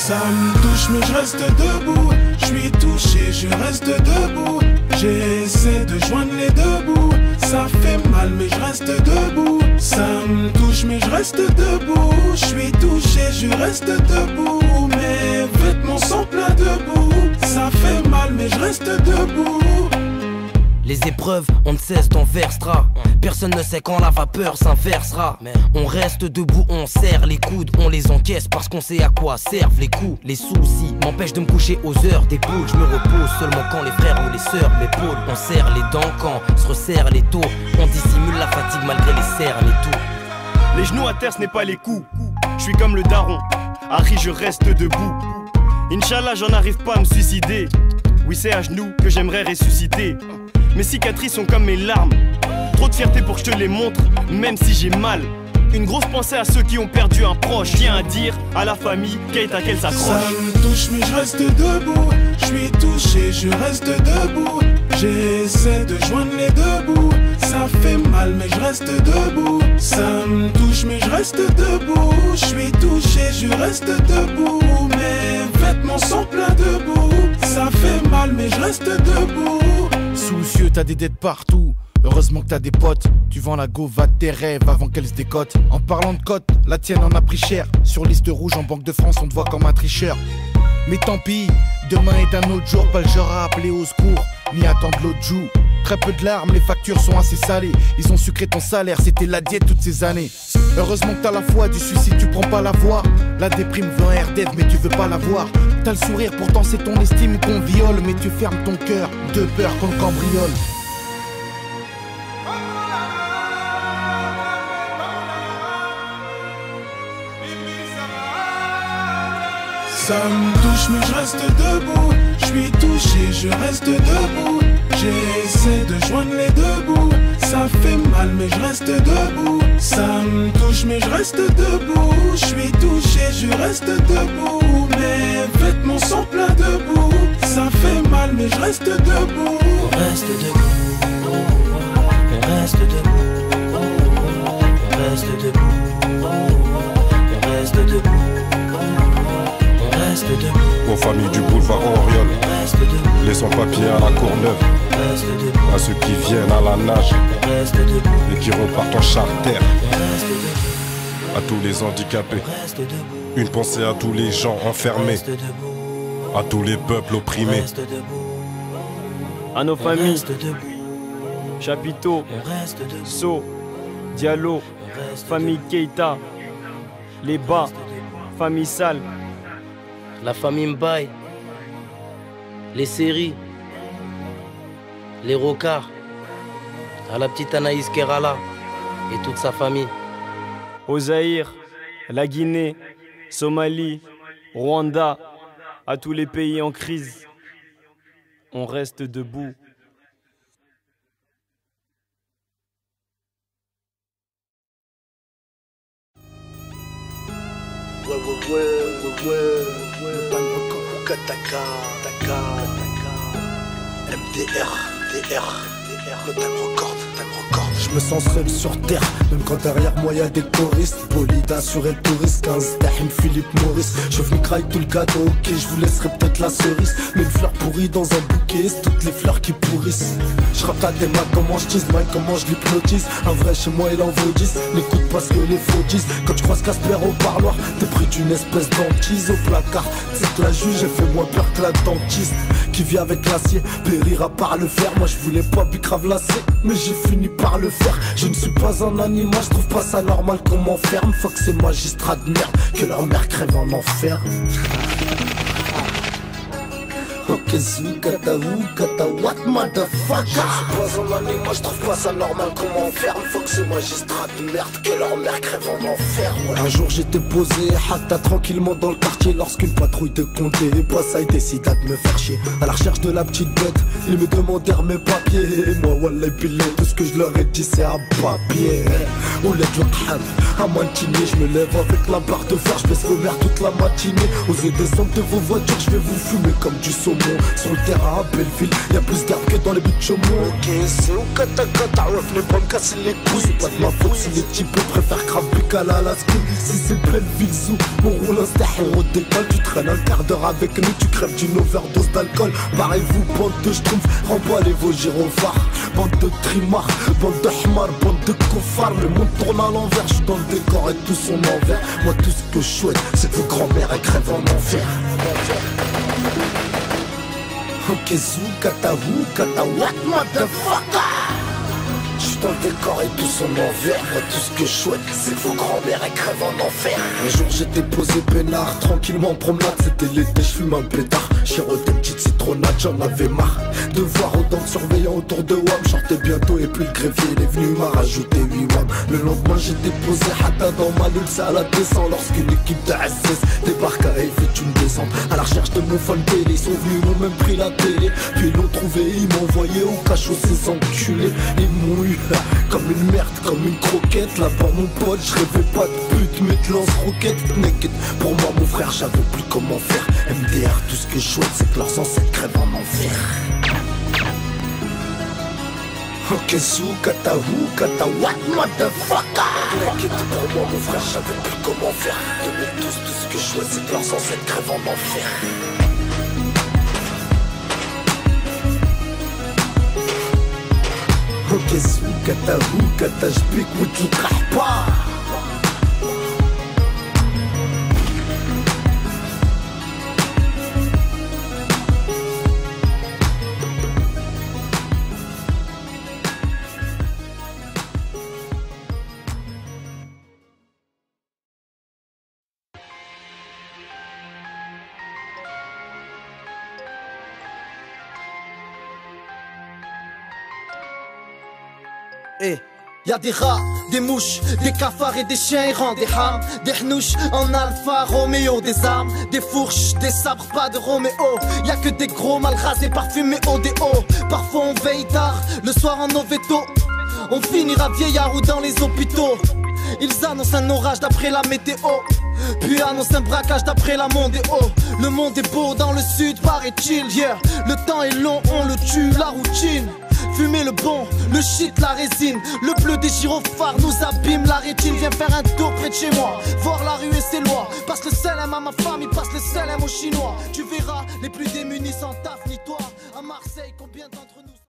Ça me touche mais je reste debout. Je suis touché, je reste debout. J'essaie de joindre les deux bouts. Ça fait mal mais je reste debout. Ça me touche mais je reste debout. Je suis touché, je reste debout. Mes vêtements sont pleins de boue. Ça fait mal mais je reste debout. Les épreuves, on ne cesse d'en versera. Personne ne sait quand la vapeur s'inversera. On reste debout, on serre les coudes, on les encaisse parce qu'on sait à quoi servent les coups. Les soucis m'empêchent de me coucher aux heures des poules. Je me repose seulement quand les frères ou les sœurs m'épaulent. On serre les dents quand se resserrent les taux. On dissimule la fatigue malgré les cernes et tout. Les genoux à terre, ce n'est pas les coups. Je suis comme le daron, Harry, je reste debout. Inch'Allah, j'en arrive pas à me suicider. Oui, c'est à genoux que j'aimerais ressusciter. Mes cicatrices sont comme mes larmes. Trop de fierté pour que je te les montre, même si j'ai mal. Une grosse pensée à ceux qui ont perdu un proche. Tiens à dire à la famille qu'à qu'elle s'accroche. Ça me touche mais je reste debout. Je suis touché, je reste debout. J'essaie de joindre les deux bouts. Ça fait mal mais je reste debout. Ça me touche mais je reste debout. Je suis touché, je reste debout. Mes vêtements sont pleins de boue. Ça fait mal mais je reste debout. Soucieux, t'as des dettes partout. Heureusement que t'as des potes. Tu vends la go, va de tes rêves avant qu'elle se décote. En parlant de cote, la tienne en a pris cher. Sur liste rouge en Banque de France, on te voit comme un tricheur. Mais tant pis, demain est un autre jour. Pas le genre à appeler au secours, ni attendre l'autre joue. Très peu de larmes, les factures sont assez salées. Ils ont sucré ton salaire, c'était la diète toutes ces années. Heureusement que t'as la foi, du suicide tu prends pas la voie. La déprime veut un RDF mais tu veux pas la voir. T'as le sourire, pourtant c'est ton estime qu'on viole. Mais tu fermes ton cœur, de peur qu'on le cambriole. Ça me touche mais je reste debout. Je suis touché, je reste debout. J'essaie de joindre les deux bouts. Ça fait mal mais je reste debout. Ça me touche mais je reste debout. Je suis touché, je reste debout. Mes vêtements sont pleins de boue. Ça fait mal mais je reste debout. On reste debout. On reste debout. On reste debout. On reste debout. Aux familles du boulevard Oriol, les sans-papiers à la Courneuve, à ceux qui viennent à la nage et qui repartent en charter, à tous les handicapés, une pensée à tous les gens enfermés, à tous les peuples opprimés, à nos familles, Chapiteau, So, Diallo, famille Keita, les Bas, famille Sal, la famille Mbaye, les séries, les Rocards, à la petite Anaïs Kerala et toute sa famille. Au Zaïre, la Guinée, Somalie, Rwanda, à tous les pays en crise, on reste debout. Je me sens seul sur terre, même quand derrière moi y'a des choristes. Bolide assuré touriste, 15 Dahim Philippe Maurice. Je suis venu crailler tout le gâteau, ok, je vous laisserai peut-être la cerise. Mais une fleur pourrie dans un bouquet, c'est toutes les fleurs qui pourrissent. Je rappe à des mains, comment je tease, Mike, comment je l'hypnotise. Un vrai chez moi il en vaut 10, n'écoute pas ce que les faux disent. Quand je croise Casper au parloir, t'es pris d'une espèce d'antise au placard. C'est que la juge, j'ai fait moins peur que la dentiste. Qui vit avec l'acier, périra par le fer. Moi je voulais pas bicrave l'acier, mais j'ai fini par le faire. Je ne suis pas un animal, je trouve pas ça normal qu'on m'enferme. Faut que ces magistrats de merde, que leur mère crève en enfer. Ok, kata what motherfucker. Je suis pas un animal, je trouve pas ça normal qu'on m'enferme. Faut que ces magistrats de merde, que leur mère crève en enfer. Ouais. Un jour j'étais posé, hatta tranquillement dans le quartier, lorsqu'une patrouille de comté et Boissaï décida de me faire chier. À la recherche de la petite bête, ils me demandèrent mes papiers. Et moi, wallah billet, tout ce que je leur ai dit c'est un papier. On l'a de l'okhab, à matinée, je me lève avec la barre de fer, je baisse le verre toute la matinée. Osez descendre de vos voitures, je vais vous fumer comme du saumon. Chaumont. Sur le terrain à Belleville, y'a plus d'herbe que dans les buts de Chaumont. Ok, c'est au kata, ouais, venez pas me casser les couilles. C'est pas de ma faute si les types préfèrent craper qu'à l'Alaska. Si c'est Belleville Zoo, on roule un stack, on décolle. Tu traînes un quart d'heure avec nous, tu crèves d'une overdose d'alcool. Pareil-vous, bande de schtroumpfs, remballez vos gyrophares. Bande de trimards, bande de hmar, bande de koufars. Le monde tourne à l'envers, je suis dans le décor et tout son envers. Moi tout ce que je souhaite, c'est que vos grands-mères elles crèvent en enfer. Ok, zou, kata, what, motherfucker. J'suis dans le décor et tout son envers. Moi tout ce que je souhaite, c'est que vos grands-mères elles crèvent en enfer. Un jour j'étais posé peinard, tranquillement en promenade. C'était l'été, j'fume un pétard. Chiroté une petite citronnade, j'en avais marre de voir autant de surveillants autour de WAM. J'sortais bientôt et puis le greffier il est venu m'a rajouté 8 WAM. Le lendemain j'étais posé hatta dans ma nulle, ça à la descente. Lorsqu'une équipe de SS débarque à fait une descente. À la recherche de mon fan télé, ils sont venus, ils m'ont même pris la télé. Puis ils l'ont trouvé, ils m'ont envoyé au cachot ces enculés. Ils m'ont eu comme une merde, comme une croquette. Là-bas mon pote, je rêvais pas de but, mais de lance-roquette naked. Pour moi mon frère, j'avais plus comment faire. MDR, tout ce que je souhaite, c'est que leurs ancêtres crèvent en enfer. Ok, zou, kata, what, motherfucker. Naked, pour moi mon frère, j'avais plus comment faire. 2012, tout ce que je souhaite, c'est que leurs ancêtres crèvent en enfer. Ok, zou, kata, j'pique, ou tu craches pas. Y'a des rats, des mouches, des cafards et des chiens errants, des hams, des hnouches en Alpha Romeo, des armes, des fourches, des sabres, pas de Roméo. Y'a que des gros mal rasés, parfumés au déo. Parfois on veille tard, le soir en Oveto. On finira vieillard ou dans les hôpitaux. Ils annoncent un orage d'après la météo, puis annoncent un braquage d'après la Mondéo. Le monde est beau dans le sud, paraît-il, yeah. Le temps est long, on le tue, la routine. Fumer le bon, le shit, la résine. Le bleu des gyrophares nous abîme la rétine. Viens faire un tour près de chez moi, voir la rue et ses lois. Passe le selim à ma famille, passe le selim aux Chinois. Tu verras, les plus démunis sans taf ni toi. À Marseille, combien d'entre nous